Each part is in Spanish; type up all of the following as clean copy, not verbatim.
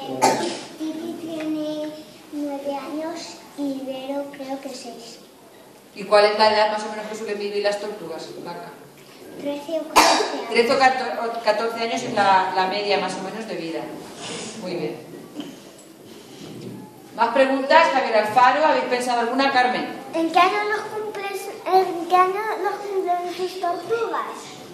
Titi tiene 9 años y Vero creo que 6. ¿Y cuál es la edad más o menos que suelen vivir las tortugas, Blanca? 13 o 14 años. 13 o 14 años es la media más o menos de vida. Muy bien. ¿Más preguntas? Javier Alfaro, ¿habéis pensado alguna, Carmen? ¿En qué año los cumplen tus tortugas?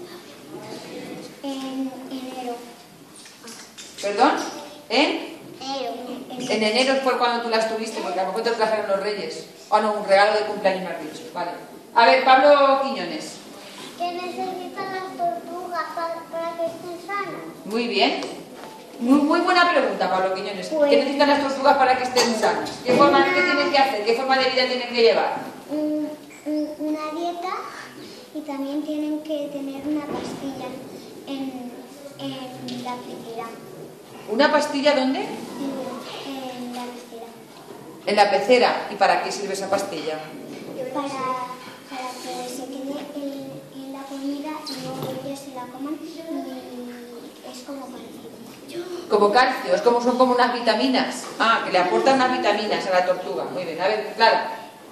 En enero. ¿Perdón? ¿En? Enero. En enero fue cuando tú las tuviste, porque a lo mejor te trajeron los reyes. O no, un regalo de cumpleaños me has dicho. Vale. A ver, Pablo Quiñones. ¿Qué necesitan las tortugas para que estén sanas? Muy bien. Muy buena pregunta, Pablo Quiñones. Pues, ¿Qué necesitan las tortugas para que estén sanas? ¿Qué tienen que hacer? ¿Qué forma de vida tienen que llevar? Una dieta y también tienen que tener una pastilla en la pecera. ¿Una pastilla dónde? En la pecera. En la pecera. ¿Y para qué sirve esa pastilla? Para que se quede en la comida y luego ellos se la coman y es como parecido. Como calcio, son como unas vitaminas. Ah, que le aportan unas vitaminas a la tortuga. Muy bien, a ver, Clara.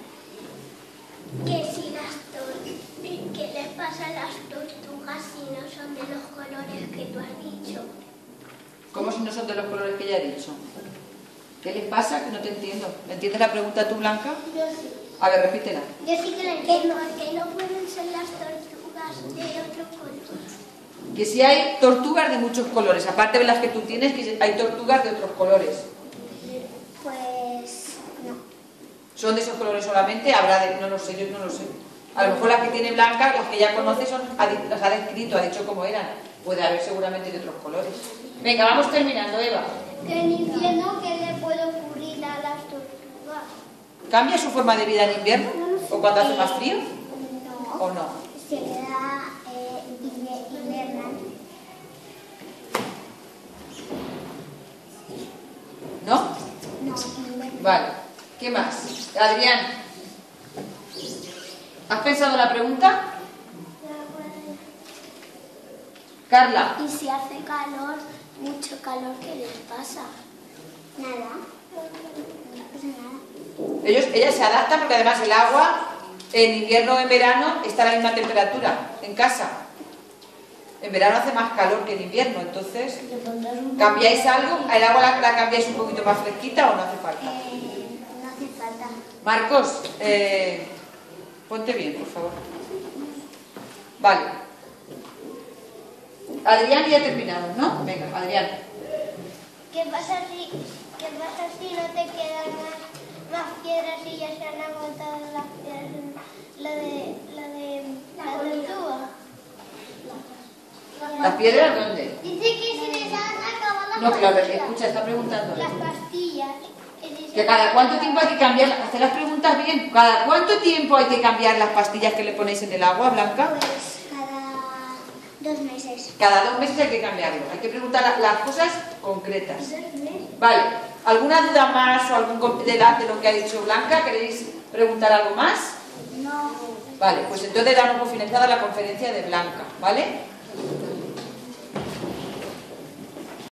¿Qué les pasa a las tortugas si no son de los colores que tú has dicho? ¿Cómo si no son de los colores que ya he dicho? ¿Qué les pasa? Que no te entiendo. ¿Me entiendes la pregunta tú, Blanca? Yo sí. A ver, repítela. Yo sí que la entiendo. ¿Por qué no pueden ser las tortugas de otro color? Que si hay tortugas de muchos colores, aparte de las que tú tienes, que hay tortugas de otros colores. Pues no. ¿Son de esos colores solamente? Habrá de... No lo sé, yo no lo sé. A lo mejor las que tiene Blanca, las que ya conoce, las ha descrito, ha dicho cómo eran. Puede haber seguramente de otros colores. Venga, vamos terminando, Eva. Que en invierno, ¿qué le puede ocurrir a las tortugas? ¿Cambia su forma de vida en invierno? ¿O cuando hace más frío? No. ¿O no? Se queda invernal. ¿No? No, invernal. Vale. ¿Qué más? Adrián. ¿Has pensado la pregunta? Carla. Y si hace calor, mucho calor, ¿qué les pasa? Nada. No pasa nada. Ellas se adaptan porque además el agua en invierno o en verano está a la misma temperatura en casa. En verano hace más calor que en invierno, entonces ¿cambiáis algo? ¿El agua la cambiáis un poquito más fresquita o no hace falta? No hace falta. Marcos, ponte bien, por favor. Vale. Adrián, ya terminamos, ¿no? Venga, Adrián. ¿Qué pasa si no te quedan más piedras y ya se han agotado las piedras? La tortuga. ¿Las piedras dónde? Dice que se les han acabado las No, claro, pastillas. escucha, está preguntando. Las pastillas. Que cada cuánto tiempo hay que cambiar, hacer las preguntas bien. ¿Cada cuánto tiempo hay que cambiar las pastillas que le ponéis en el agua, Blanca? Pues cada 2 meses. Cada 2 meses hay que cambiarlo. Hay que preguntar las cosas concretas. 2 meses. Vale. ¿Alguna duda más o algún de lo que ha dicho Blanca? ¿Queréis preguntar algo más? No. Vale, pues entonces damos por finalizada la conferencia de Blanca, ¿vale?